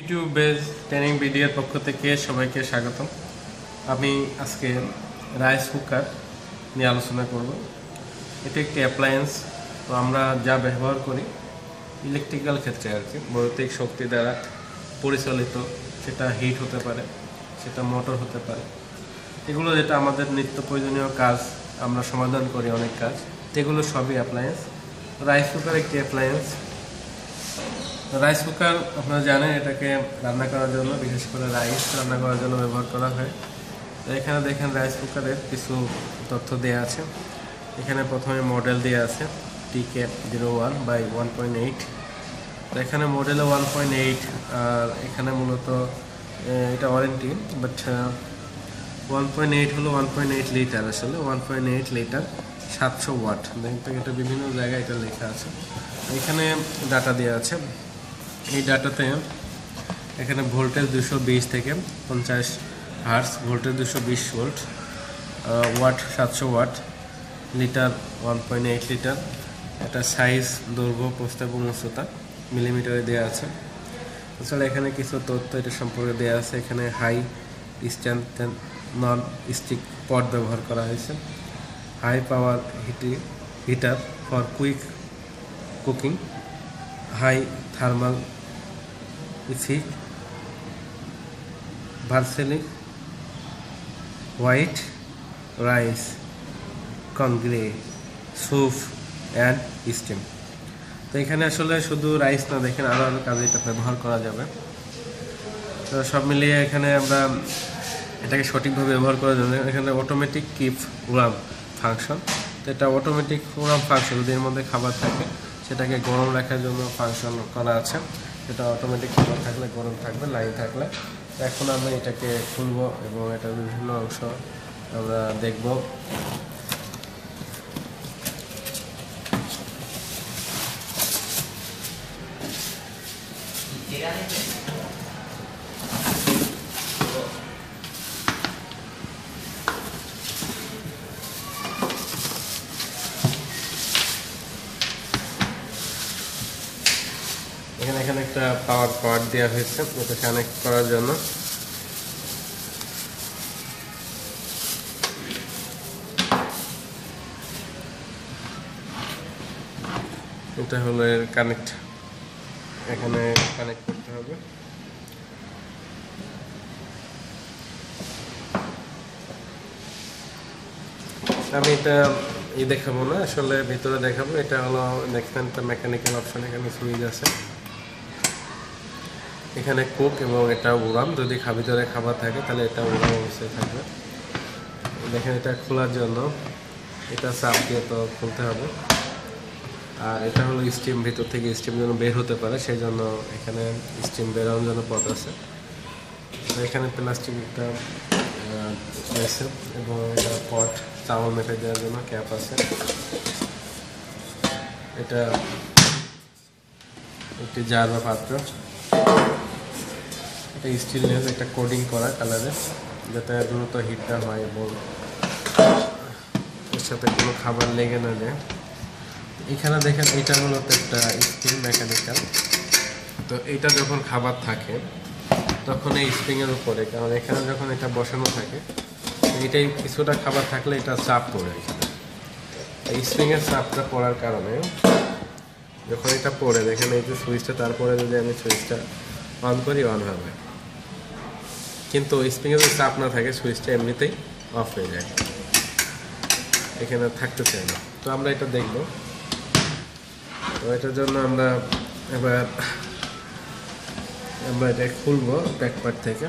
YouTube base training ভিডিওর পক্ষ থেকে সবাইকে স্বাগতম। আমি আজকে রাইস কুকার নিয়ে আলোচনা করব। এটা একটি অ্যাপ্লায়েন্স। তো আমরা যা ব্যবহার করি ইলেকট্রিক্যাল ক্ষেত্রে আর কি, বৈদ্যুতিক শক্তি দ্বারা পরিচালিত, সেটা হিট হতে পারে, সেটা মোটর হতে পারে। এগুলো যেটা আমাদের নিত্য প্রয়োজনীয় কাজ, আমরা সমাধান করি অনেক কাজ, এগুলো সবই অ্যাপ্লায়েন্স। রাইস কুকার একটি অ্যাপ্লায়েন্স। রাইস কুকার আপনারা জানেন এটাকে রান্না করার জন্য, বিশেষ করে রাইস রান্না করার জন্য ব্যবহার করা হয়। তো এখানে দেখেন রাইস কুকারের কিছু তথ্য দেওয়া আছে। এখানে প্রথমে মডেল দেওয়া আছে TK01/1.8। তো এখানে মডেলে 1.8, আর এখানে মূলত এটা ওয়ারেন্টি, বাট 1.8 হলো 1.8 লিটার, আসলে 1.8 লিটার 700 ওয়াট। দেখতে এটা বিভিন্ন জায়গায় এটা লেখা আছে। এখানে ডাটা দেওয়া আছে। এই ডাটাতে এখানে ভোল্টেজ 220 থেকে 50 hertz, voltage 220 volt, watt 700 watt, litre 1.8 litre. এটা সাইজ, দৈর্ঘ্য, প্রস্থ এবং উচ্চতা মিলিমিটারে দেওয়া আছে। তাছাড়া এখানে কিছু তথ্য এটা সম্পর্কে দেওয়া আছে। এখানে high stand non stick pot ব্যবহার করা হয়েছে। High power heater for quick cooking, high thermal effect, versatile white rice congee soup and steam. তো এখানে আসলে শুধু রাইস না, দেখেন আরও কাজে এটা ব্যবহার করা যাবে। তো সব মিলিয়ে এখানে আমরা এটাকে সঠিকভাবে ব্যবহার করার জন্য এখানে অটোমেটিক কিপ ওয়ার্ম ফাংশন। তো এটা অটোমেটিক ওয়ার্ম ফাংশন, যদি এর মধ্যে খাবার থাকে সেটাকে গরম রাখার জন্য ফাংশন করা আছে। এটা অটোমেটিক খাবার থাকলে গরম থাকবে, লাইন থাকলে। তো এখন আমরা এটাকে খুলবো এবং এটার বিভিন্ন অংশ আমরা দেখব। এখানে একটা পাওয়ার কর্ড দেওয়া হয়েছে এটা কানেক্ট করার জন্য। এটা হলো এর কানেক্ট, এখানে কানেক্ট করতে হবে। আমি এটা দেখাবো না, আসলে ভিতরে দেখাবো। এটা হলো দেখেন একটা মেকানিক্যাল অপশন, এখানে সুইচ আছে, এখানে কুক এবং এটা উড়াম। যদি ভিতরে খাবার থাকে তাহলে এটা উড়াম অবস্থায় থাকবে। দেখেন এটা খোলার জন্য এটা চাপ দিয়ে তো খুলতে হবে। আর এটা হলো স্টিম, ভিতর থেকে স্টিম যেন বের হতে পারে সেই জন্য এখানে স্টিম বেরোনোর জন্য পথ আছে। এখানে প্লাস্টিক একটা রয়েছে এবং এটা পট, চাউল মেখে দেওয়ার জন্য ক্যাপ আছে। এটা একটি জার বা পাত্র, এটা স্টিলনেস, একটা কোডিং করা কালারে, যাতে দ্রুত হিটটা হয় এবং এর সাথে কোনো খাবার লেগে না যায়। এখানে দেখেন এটা মূলত একটা স্প্রিং মেকানিক্যাল। তো এটা যখন খাবার থাকে তখন এই স্প্রিংয়ের উপরে, কারণ এখানে যখন এটা বসানো থাকে এটাই কিছুটা খাবার থাকলে এটা চাপ পড়ে। এখানে এই স্প্রিংয়ের চাপটা পড়ার কারণে যখন এটা পড়ে, দেখেন এই যে সুইচটা, তারপরে যদি আমি সুইচটা অন করি অন হবে, কিন্তু স্প্রিংয়ে যদি চাপ না থাকে সুইচটা এমনিতেই অফ হয়ে যায়, এখানে থাকতে চাই না। তো আমরা এটা দেখব। তো এটার জন্য আমরা এটা খুলবো ব্যাক পার্ট থেকে।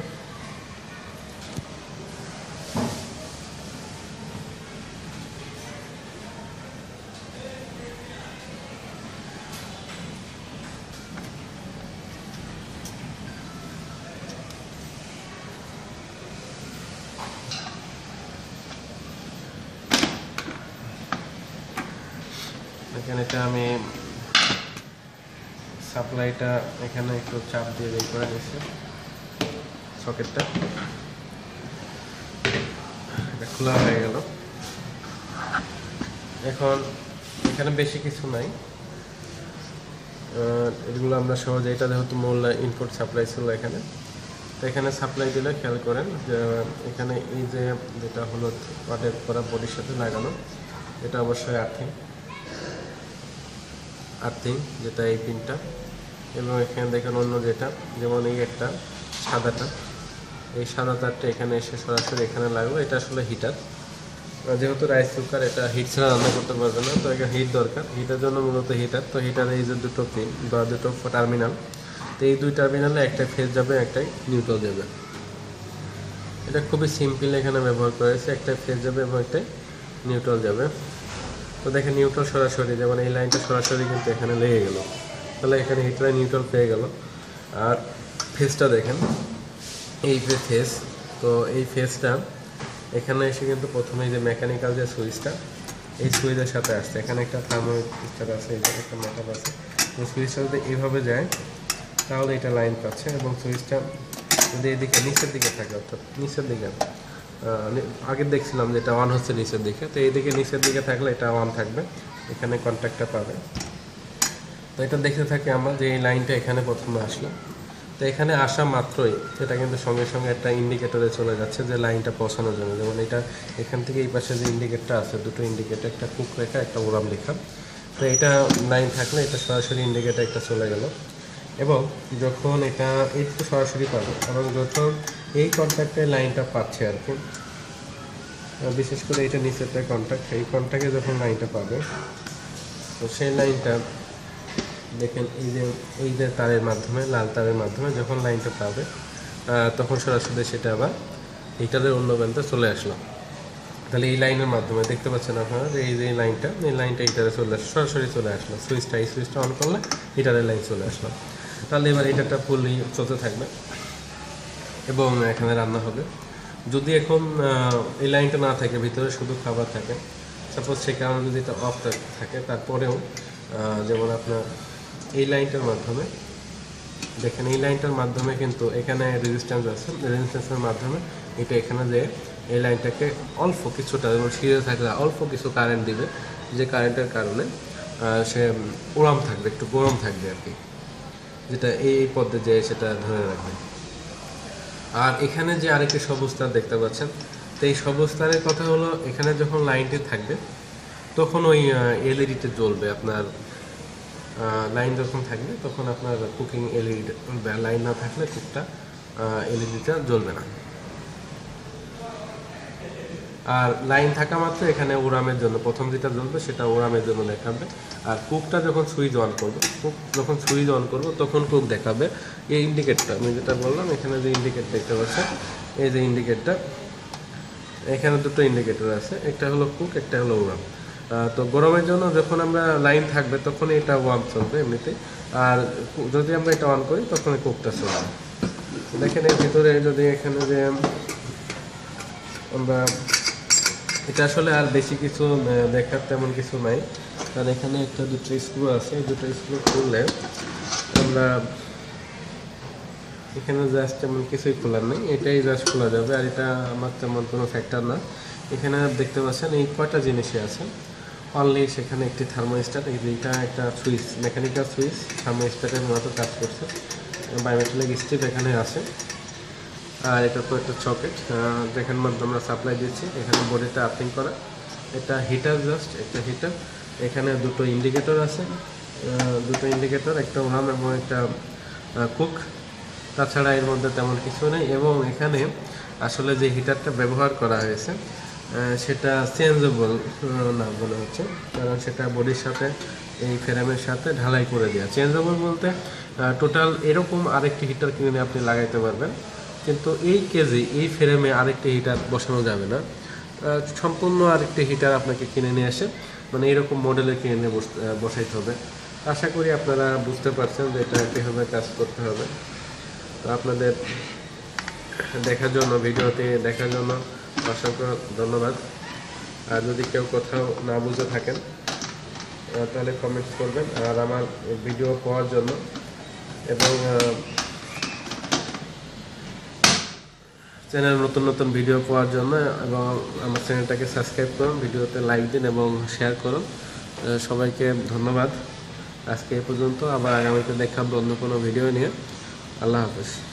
এখানে এটা আমি সাপ্লাইটা এখানে একটু চাপ দিয়ে বের করে নিচ্ছি, সকেটটা এটা খোলা হয়ে গেল। এখন এখানে বেশি কিছু নাই, এগুলো আমরা সহজে, এটা যেহেতু মূল ইনপুট সাপ্লাই ছিল এখানে, তো এখানে সাপ্লাই দিলে খেয়াল করেন যে এখানে এই যে যেটা হলো ওয়াটের করা বডির সাথে লাগানো, এটা অবশ্যই আর্থিং যেটা এই পিনটা, এবং এখানে দেখেন অন্য যেটা, যেমন এই একটা সাদাটা, এই সাদা তারটা এখানে এসে সরাসরি এখানে লাগলো। এটা আসলে হিটার, যেহেতু রাইস কুকার এটা হিট ছাড়া রান্না করতে পারবে না, তো এখানে হিট দরকার, হিটের জন্য মূলত হিটার। তো হিটারে এই যে দুটো পিন বা দুটো টার্মিনাল, তো এই দুই টার্মিনালে একটা ফেজ যাবে, একটাই নিউট্রাল যাবে। এটা খুবই সিম্পল এখানে ব্যবহার করেছে, একটা ফেজ যাবে এবং একটাই নিউট্রাল যাবে। তো দেখেন নিউট্রাল সরাসরি, যেমন এই লাইনটা সরাসরি কিন্তু এখানে লেগে গেল, তাহলে এখানে হিটারে নিউট্রাল পেয়ে গেল। আর ফেজটা দেখেন, এই যে ফেজ, তো এই ফেজটা এখানে এসে কিন্তু প্রথমে যে মেকানিক্যাল যে সুইচটা, এই সুইচের সাথে আসছে, এখানে একটা থার্মোস্ট্যাট আছে, এই যে একটা মেটাল আছে, এই সুইচটা যদি এইভাবে যায় তাহলে এটা লাইন পাচ্ছে। এবং সুইচটা যদি এদিকে নিচের দিকে থাকে, অর্থাৎ নিচের দিকে, আগে দেখছিলাম যে এটা অন হচ্ছে নিচের দিকে, তো এইদিকে নিচের দিকে থাকলে এটা অন থাকবে, এখানে কন্ট্যাক্টটা পাবে। তো এটা দেখতে থাকি আমরা যে এই লাইনটা এখানে প্রথমে আসলো, তো এখানে আসা মাত্রই এটা কিন্তু সঙ্গে সঙ্গে একটা ইন্ডিকেটরে চলে যাচ্ছে যে লাইনটা পৌঁছানোর জন্য। যেমন এটা এখান থেকে এই পাশে যে ইন্ডিকেটরটা আছে, দুটো ইন্ডিকেটর, একটা কুক রেখা, একটা ওরাম লেখা, তো এটা লাইন থাকলে এটা সরাসরি ইন্ডিকেটর একটা চলে গেল। এবং যখন এটা একটু সরাসরি পাবে, এবং যখন এই কন্ট্যাক্টের লাইনটা পাচ্ছে আর কি, বিশেষ করে এটা নিচেরটা কন্ট্যাক্ট, এই কন্ট্যাক্টে যখন লাইনটা পাবে, তো সেই লাইনটা দেখেন এই যে তারের মাধ্যমে, লাল তারের মাধ্যমে যখন লাইনটা পাবে, তখন সরাসরি সেটা আবার হিটারের অন্য প্রান্তে চলে আসলো। তাহলে এই লাইনের মাধ্যমে দেখতে পাচ্ছেন আপনারা যে এই যে লাইনটা হিটারে চলে আসলো, সরাসরি চলে আসলো। এই সুইচটা অন করলে হিটারের লাইন চলে আসলো। তাহলে এবার হিটারটা ফুললি চলতে থাকবে এবং এখানে রান্না হবে। যদি এখন এই লাইনটা না থাকে, ভিতরে শুধু খাবার থাকে, সাপোজ সে কারণে যদি এটা অফ থাকে, তারপরেও যেমন আপনার এই লাইনটার মাধ্যমে দেখেন, এই লাইনটার মাধ্যমে কিন্তু এখানে রেজিস্ট্যান্স আছে, রেজিস্ট্যান্সের মাধ্যমে এটা এখানে যে এই লাইনটাকে অল্প কিছুটা, যেমন সিরিয়াল থাকলে অল্প কিছু কারেন্ট দিবে, যে কারেন্টের কারণে সে ওরাম থাকবে, একটু গরম থাকবে আর কি, যেটা এই পদ্ধতি যে সেটা ধরে রাখবে। আর এখানে যে আরেকটি সবুজ তার দেখতে পাচ্ছেন, তো এই সবুজ তারের কথা হলো, এখানে যখন লাইনটি থাকবে তখন ওই এলইডিতে জ্বলবে। আপনার লাইন যখন থাকবে তখন আপনার কুকিং এলইডি, লাইন না থাকলে কুকটা এলইডিটা জ্বলবে না। আর লাইন থাকা মাত্র এখানে ওরামের জন্য প্রথম যেটা জ্বলবে সেটা ওরামের জন্য দেখাবে। আর কুকটা যখন সুইচ অন করবো তখন কুক দেখাবে। এই ইন্ডিকেটরটা আমি যেটা বললাম, এখানে যে ইন্ডিকেটর দেখতে পাচ্ছেন, এই যে ইন্ডিকেটরটা, এখানে দুটো ইন্ডিকেটর আছে, একটা হলো কুক, একটা হলো ওরাম। তো গরমের জন্য যখন আমরা লাইন থাকবে তখন এটা ওয়ার্ম চলবে এমনিতে, আর যদি আমরা এটা অন করি তখন কুকটা চলবে। দেখেন এর ভিতরে যদি এখানে যে আমরা, এটা আসলে আর বেশি কিছু দেখার তেমন কিছু নাই, কারণ এখানে একটা দুটো স্ক্রু আছে, এই দুটো স্ক্রু খুললে আমরা এখানে জাস্ট তেমন কিছুই খোলার নেই, এটাই জাস্ট খোলা যাবে। আর এটা আমার তেমন কোনো ফ্যাক্টর না। এখানে দেখতে পাচ্ছেন এই কয়টা জিনিসই আছে অনলি, সেখানে একটি থার্মোস্ট্যাট, এইটা একটা সুইচ, মেকানিক্যাল সুইচ, থার্মোস্ট্যাটের মতো কাজ করছে, বায়োমেটালিক স্ট্রিপ এখানে আছে। আর এটা তো একটা সকেট, যেখানে মধ্যে আমরা সাপ্লাই দিচ্ছি, এখানে বডিটা আর্থিং করা, এটা হিটার, জাস্ট একটা হিটার। এখানে দুটো ইন্ডিকেটর আছে, একটা ওরাম এবং একটা কুক, তাছাড়া এর মধ্যে তেমন কিছু নেই। এবং এখানে আসলে যে হিটারটা ব্যবহার করা হয়েছে সেটা চেঞ্জেবল না মনে হচ্ছে, কারণ সেটা বডির সাথে এই ফ্রেমের সাথে ঢালাই করে দেওয়া। চেঞ্জেবল বলতে টোটাল এরকম আরেকটি হিটার কিনে আপনি লাগাইতে পারবেন, কিন্তু এই ফ্রেমে আরেকটি হিটার বসানো যাবে না, সম্পূর্ণ আরেকটি হিটার আপনাকে কিনে নিয়ে আসে, মানে এরকম মডেলের কিনে নিয়ে বসাইতে হবে। আশা করি আপনারা বুঝতে পারছেন যে এটা কীভাবে কাজ করতে হবে। তো আপনাদের ভিডিওটি দেখার জন্য অসংখ্য ধন্যবাদ। আর যদি কেউ কোথাও না বুঝে থাকেন তাহলে কমেন্টস করবেন। আর আমার ভিডিও পাওয়ার জন্য এবং চ্যানেল নতুন ভিডিও পাওয়ার জন্য এবং আমার চ্যানেলটাকে সাবস্ক্রাইব করুন, ভিডিওতে লাইক দিন এবং শেয়ার করুন। সবাইকে ধন্যবাদ। আজকে এই পর্যন্ত, আবার আগামীতে দেখাবো অন্য কোনো ভিডিও নিয়ে। আল্লাহ হাফেজ।